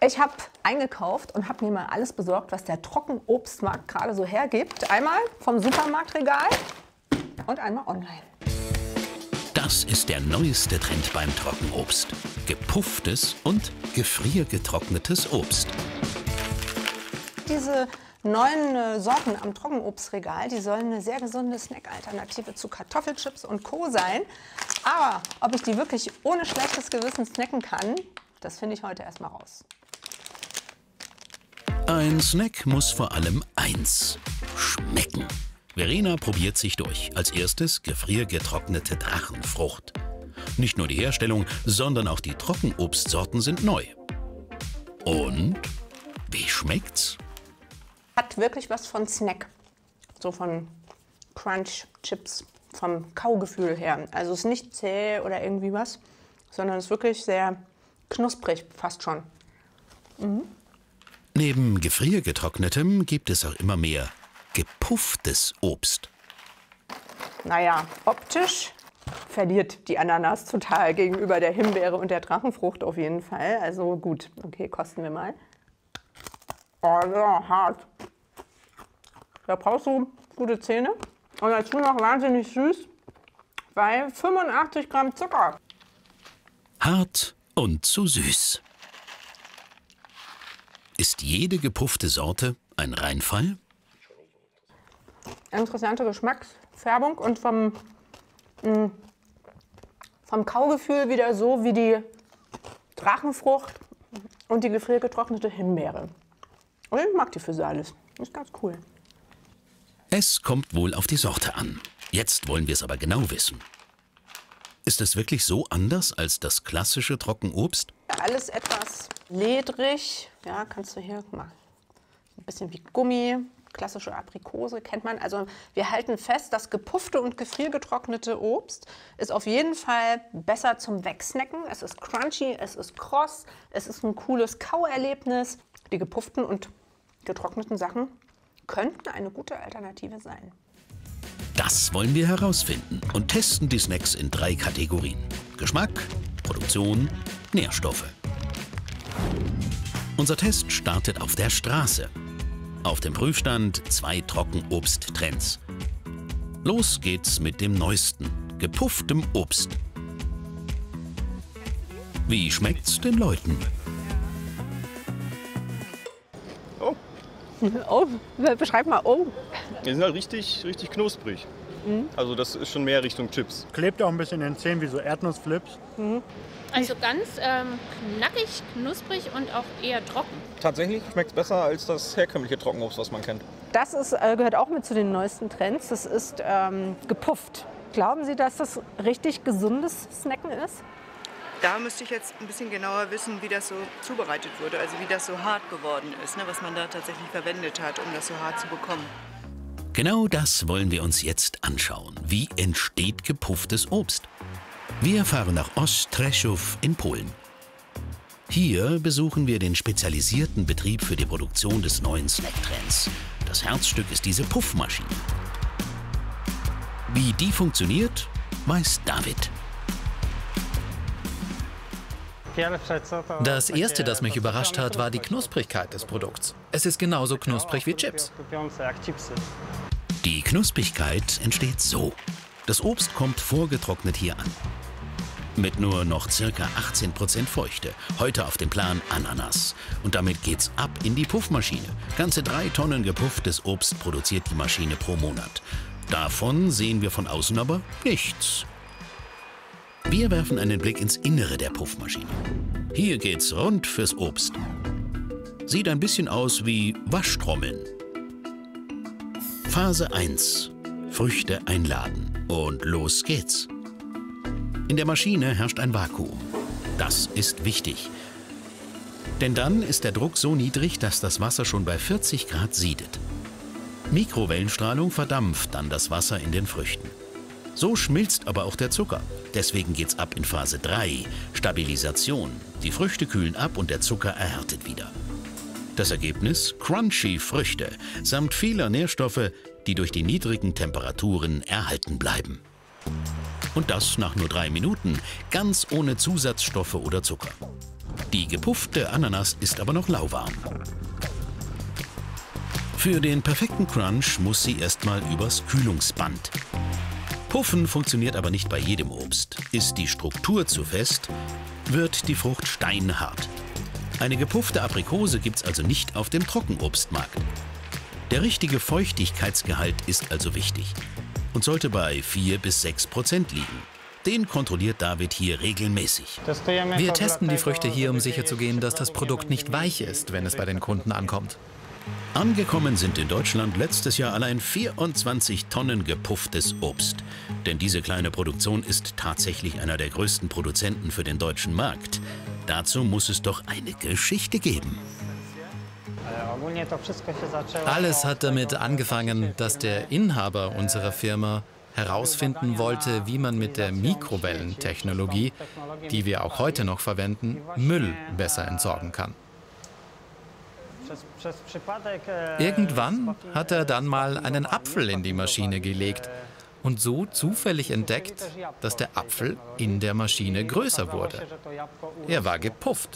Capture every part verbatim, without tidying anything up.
Ich habe eingekauft und habe mir mal alles besorgt, was der Trockenobstmarkt gerade so hergibt. Einmal vom Supermarktregal und einmal online. Das ist der neueste Trend beim Trockenobst. Gepufftes und gefriergetrocknetes Obst. Diese neuen äh, Sorten am Trockenobstregal, die sollen eine sehr gesunde Snack-Alternative zu Kartoffelchips und Co. sein. Aber ob ich die wirklich ohne schlechtes Gewissen snacken kann, das finde ich heute erstmal raus. Ein Snack muss vor allem eins: schmecken. Verena probiert sich durch. Als erstes gefriergetrocknete Drachenfrucht. Nicht nur die Herstellung, sondern auch die Trockenobstsorten sind neu. Und wie schmeckt's? Hat wirklich was von Snack. So von Crunch-Chips, vom Kaugefühl her. Also es ist nicht zäh oder irgendwie was, sondern es ist wirklich sehr knusprig, fast schon. Mhm. Neben gefriergetrocknetem gibt es auch immer mehr gepufftes Obst. Naja, optisch verliert die Ananas total gegenüber der Himbeere und der Drachenfrucht auf jeden Fall. Also gut, okay, kosten wir mal. Oh, ja, hart. Da brauchst du gute Zähne und dazu noch wahnsinnig süß, weil fünfundachtzig Gramm Zucker. Hart und zu süß. Ist jede gepuffte Sorte ein Reinfall? Interessante Geschmacksfärbung und vom, mh, vom Kaugefühl wieder so wie die Drachenfrucht und die gefriergetrocknete Himbeere. Und ich mag die Physalis. Ist ganz cool. Es kommt wohl auf die Sorte an. Jetzt wollen wir es aber genau wissen. Ist es wirklich so anders als das klassische Trockenobst? Alles etwas ledrig. Ja, kannst du hier, guck mal, ein bisschen wie Gummi. Klassische Aprikose kennt man. Also wir halten fest, das gepuffte und gefriergetrocknete Obst ist auf jeden Fall besser zum Wegsnacken. Es ist crunchy, es ist kross, es ist ein cooles Kauerlebnis. Die gepufften und getrockneten Sachen könnten eine gute Alternative sein. Das wollen wir herausfinden und testen die Snacks in drei Kategorien: Geschmack, Produktion, Nährstoffe. Unser Test startet auf der Straße. Auf dem Prüfstand zwei Trockenobsttrends. Los geht's mit dem neuesten, gepufftem Obst. Wie schmeckt's den Leuten? Oh. Oh, beschreib mal, oh. Die sind halt richtig, richtig knusprig. Mhm. Also das ist schon mehr Richtung Chips. Klebt auch ein bisschen in den Zähnen wie so Erdnussflips. Mhm. Also ganz ähm, knackig, knusprig und auch eher trocken. Tatsächlich schmeckt es besser als das herkömmliche Trockenobst, was man kennt. Das ist, äh, gehört auch mit zu den neuesten Trends. Das ist ähm, gepufft. Glauben Sie, dass das richtig gesundes Snacken ist? Da müsste ich jetzt ein bisschen genauer wissen, wie das so zubereitet wurde, also wie das so hart geworden ist, ne, was man da tatsächlich verwendet hat, um das so hart zu bekommen. Genau das wollen wir uns jetzt anschauen. Wie entsteht gepufftes Obst? Wir fahren nach Osttrzeszów in Polen. Hier besuchen wir den spezialisierten Betrieb für die Produktion des neuen Snacktrends. Das Herzstück ist diese Puffmaschine. Wie die funktioniert, weiß David. Das Erste, das mich überrascht hat, war die Knusprigkeit des Produkts. Es ist genauso knusprig wie Chips. Die Knusprigkeit entsteht so. Das Obst kommt vorgetrocknet hier an. Mit nur noch ca. achtzehn Prozent Feuchte. Heute auf dem Plan Ananas. Und damit geht's ab in die Puffmaschine. Ganze drei Tonnen gepufftes Obst produziert die Maschine pro Monat. Davon sehen wir von außen aber nichts. Wir werfen einen Blick ins Innere der Puffmaschine. Hier geht's rund fürs Obst. Sieht ein bisschen aus wie Waschtrommeln. Phase eins. Früchte einladen. Und los geht's. In der Maschine herrscht ein Vakuum. Das ist wichtig. Denn dann ist der Druck so niedrig, dass das Wasser schon bei vierzig Grad siedet. Mikrowellenstrahlung verdampft dann das Wasser in den Früchten. So schmilzt aber auch der Zucker. Deswegen geht's ab in Phase drei, Stabilisation. Die Früchte kühlen ab und der Zucker erhärtet wieder. Das Ergebnis? Crunchy Früchte samt vieler Nährstoffe, die durch die niedrigen Temperaturen erhalten bleiben. Und das nach nur drei Minuten, ganz ohne Zusatzstoffe oder Zucker. Die gepuffte Ananas ist aber noch lauwarm. Für den perfekten Crunch muss sie erstmal übers Kühlungsband. Puffen funktioniert aber nicht bei jedem Obst. Ist die Struktur zu fest, wird die Frucht steinhart. Eine gepuffte Aprikose gibt's also nicht auf dem Trockenobstmarkt. Der richtige Feuchtigkeitsgehalt ist also wichtig und sollte bei vier bis sechs Prozent liegen. Den kontrolliert David hier regelmäßig. Wir testen die Früchte hier, um sicherzugehen, dass das Produkt nicht weich ist, wenn es bei den Kunden ankommt. Angekommen sind in Deutschland letztes Jahr allein vierundzwanzig Tonnen gepufftes Obst. Denn diese kleine Produktion ist tatsächlich einer der größten Produzenten für den deutschen Markt. Dazu muss es doch eine Geschichte geben. Alles hat damit angefangen, dass der Inhaber unserer Firma herausfinden wollte, wie man mit der Mikrowellentechnologie, die wir auch heute noch verwenden, Müll besser entsorgen kann. Irgendwann hat er dann mal einen Apfel in die Maschine gelegt und so zufällig entdeckt, dass der Apfel in der Maschine größer wurde. Er war gepufft.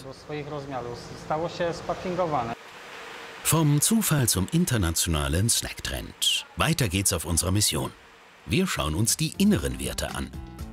Vom Zufall zum internationalen Snacktrend. Weiter geht's auf unserer Mission. Wir schauen uns die inneren Werte an.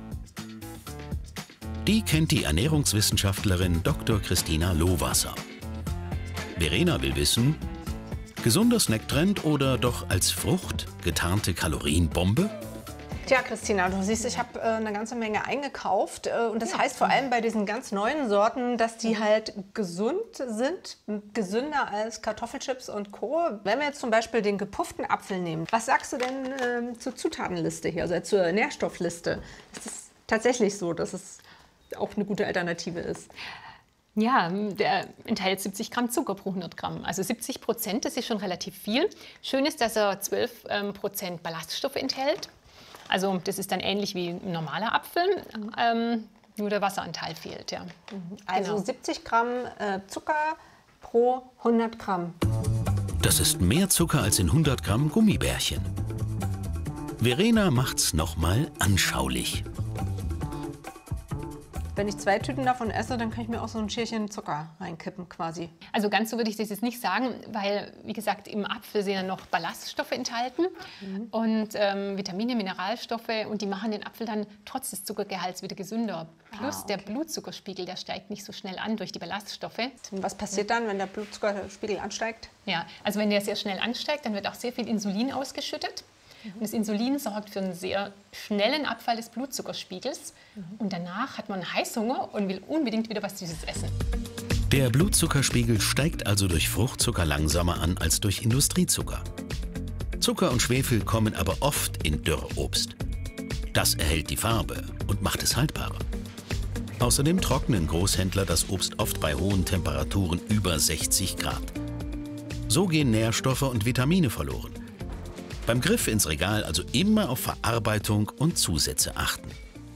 Die kennt die Ernährungswissenschaftlerin Doktor Christina Lohwasser. Verena will wissen, gesunder Snacktrend oder doch als Frucht getarnte Kalorienbombe? Tja, Christina, du siehst, ich habe äh, eine ganze Menge eingekauft. Äh, und das ja. heißt vor allem bei diesen ganz neuen Sorten, dass die halt gesund sind, gesünder als Kartoffelchips und Co. Wenn wir jetzt zum Beispiel den gepufften Apfel nehmen, was sagst du denn äh, zur Zutatenliste hier, also zur Nährstoffliste? Ist es tatsächlich so, dass es auch eine gute Alternative ist? Ja, der enthält siebzig Gramm Zucker pro hundert Gramm. Also siebzig Prozent, das ist schon relativ viel. Schön ist, dass er zwölf Prozent Ballaststoffe enthält. Also das ist dann ähnlich wie ein normaler Apfel, ähm, nur der Wasseranteil fehlt. Ja. Also genau. siebzig Gramm äh, Zucker pro hundert Gramm. Das ist mehr Zucker als in hundert Gramm Gummibärchen. Verena macht's nochmal anschaulich. Wenn ich zwei Tüten davon esse, dann kann ich mir auch so ein Schälchen Zucker reinkippen quasi. Also ganz so würde ich das jetzt nicht sagen, weil, wie gesagt, im Apfel sind ja noch Ballaststoffe enthalten mhm. und ähm, Vitamine, Mineralstoffe und die machen den Apfel dann trotz des Zuckergehalts wieder gesünder. Plus ah, okay. der Blutzuckerspiegel, der steigt nicht so schnell an durch die Ballaststoffe. Und was passiert dann, wenn der Blutzuckerspiegel ansteigt? Ja, also wenn der sehr schnell ansteigt, dann wird auch sehr viel Insulin ausgeschüttet. Und das Insulin sorgt für einen sehr schnellen Abfall des Blutzuckerspiegels. Mhm. Und danach hat man Heißhunger und will unbedingt wieder was Süßes essen. Der Blutzuckerspiegel steigt also durch Fruchtzucker langsamer an als durch Industriezucker. Zucker und Schwefel kommen aber oft in Dürrobst. Das erhält die Farbe und macht es haltbarer. Außerdem trocknen Großhändler das Obst oft bei hohen Temperaturen über sechzig Grad. So gehen Nährstoffe und Vitamine verloren. Beim Griff ins Regal also immer auf Verarbeitung und Zusätze achten.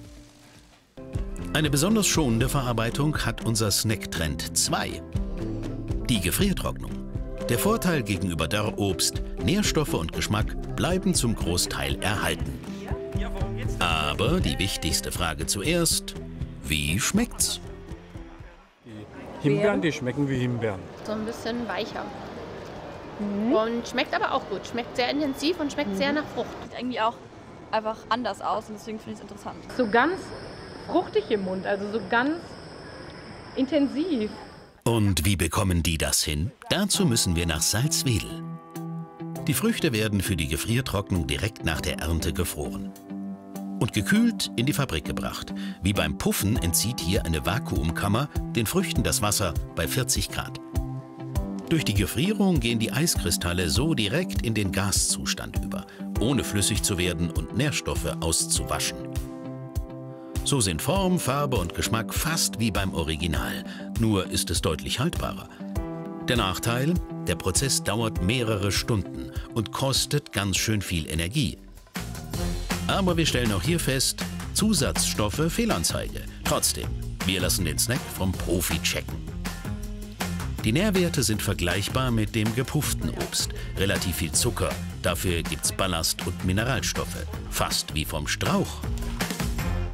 Eine besonders schonende Verarbeitung hat unser Snacktrend zwei. Die Gefriertrocknung. Der Vorteil gegenüber Dörrobst, Nährstoffe und Geschmack bleiben zum Großteil erhalten. Aber die wichtigste Frage zuerst, wie schmeckt's? Die Himbeeren, die schmecken wie Himbeeren. So ein bisschen weicher. Mhm. Und schmeckt aber auch gut. Schmeckt sehr intensiv und schmeckt mhm. sehr nach Frucht. Sieht irgendwie auch einfach anders aus und deswegen finde ich es interessant. So ganz fruchtig im Mund, also so ganz intensiv. Und wie bekommen die das hin? Dazu müssen wir nach Salzwedel. Die Früchte werden für die Gefriertrocknung direkt nach der Ernte gefroren und gekühlt in die Fabrik gebracht. Wie beim Puffen entzieht hier eine Vakuumkammer den Früchten das Wasser bei vierzig Grad. Durch die Gefrierung gehen die Eiskristalle so direkt in den Gaszustand über, ohne flüssig zu werden und Nährstoffe auszuwaschen. So sind Form, Farbe und Geschmack fast wie beim Original, nur ist es deutlich haltbarer. Der Nachteil? Der Prozess dauert mehrere Stunden und kostet ganz schön viel Energie. Aber wir stellen auch hier fest, Zusatzstoffe, Fehlanzeige. Trotzdem, wir lassen den Snack vom Profi checken. Die Nährwerte sind vergleichbar mit dem gepufften Obst. Relativ viel Zucker, dafür gibt's Ballast und Mineralstoffe. Fast wie vom Strauch.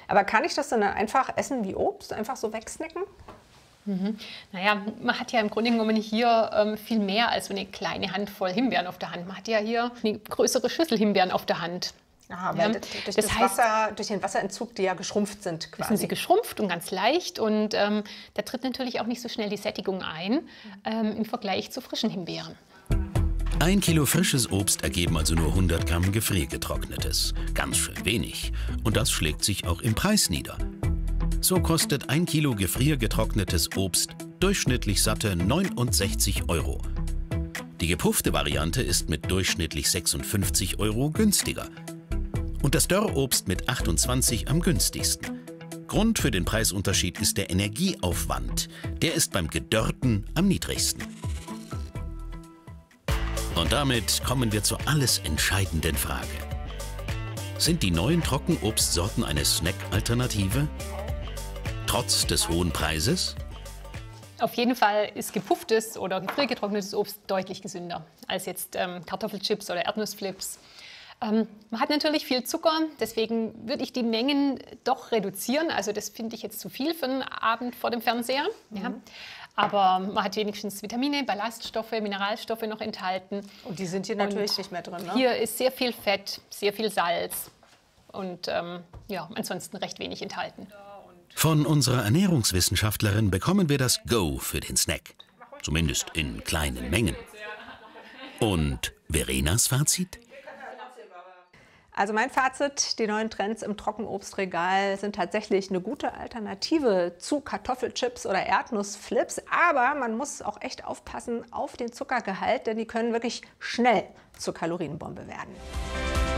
Aber kann ich das dann einfach essen wie Obst, einfach so wegsnacken? Mhm. Naja, man hat ja im Grunde genommen hier ähm, viel mehr als so eine kleine Handvoll Himbeeren auf der Hand. Man hat ja hier eine größere Schüssel Himbeeren auf der Hand. Aha, Ja, weil durch, das das heißt, Wasser, durch den Wasserentzug, die ja geschrumpft sind quasi. sind sie geschrumpft und ganz leicht und ähm, da tritt natürlich auch nicht so schnell die Sättigung ein ähm, im Vergleich zu frischen Himbeeren. Ein Kilo frisches Obst ergeben also nur hundert Gramm gefriergetrocknetes. Ganz schön wenig. Und das schlägt sich auch im Preis nieder. So kostet ein Kilo gefriergetrocknetes Obst durchschnittlich satte neunundsechzig Euro. Die gepuffte Variante ist mit durchschnittlich sechsundfünfzig Euro günstiger. Und das Dörrobst mit achtundzwanzig am günstigsten. Grund für den Preisunterschied ist der Energieaufwand. Der ist beim Gedörrten am niedrigsten. Und damit kommen wir zur alles entscheidenden Frage. Sind die neuen Trockenobstsorten eine Snack-Alternative? Trotz des hohen Preises? Auf jeden Fall ist gepufftes oder gefriergetrocknetes Obst deutlich gesünder als jetzt ähm, Kartoffelchips oder Erdnussflips. Ähm, man hat natürlich viel Zucker, deswegen würde ich die Mengen doch reduzieren. Also das finde ich jetzt zu viel für einen Abend vor dem Fernseher. Mhm. Ja. Aber man hat wenigstens Vitamine, Ballaststoffe, Mineralstoffe noch enthalten. Und die sind hier natürlich nicht mehr drin, ne? Hier ist sehr viel Fett, sehr viel Salz und ähm, ja, ansonsten recht wenig enthalten. Von unserer Ernährungswissenschaftlerin bekommen wir das Go für den Snack. Zumindest in kleinen Mengen. Und Verenas Fazit? Also mein Fazit, die neuen Trends im Trockenobstregal sind tatsächlich eine gute Alternative zu Kartoffelchips oder Erdnussflips. Aber man muss auch echt aufpassen auf den Zuckergehalt, denn die können wirklich schnell zur Kalorienbombe werden.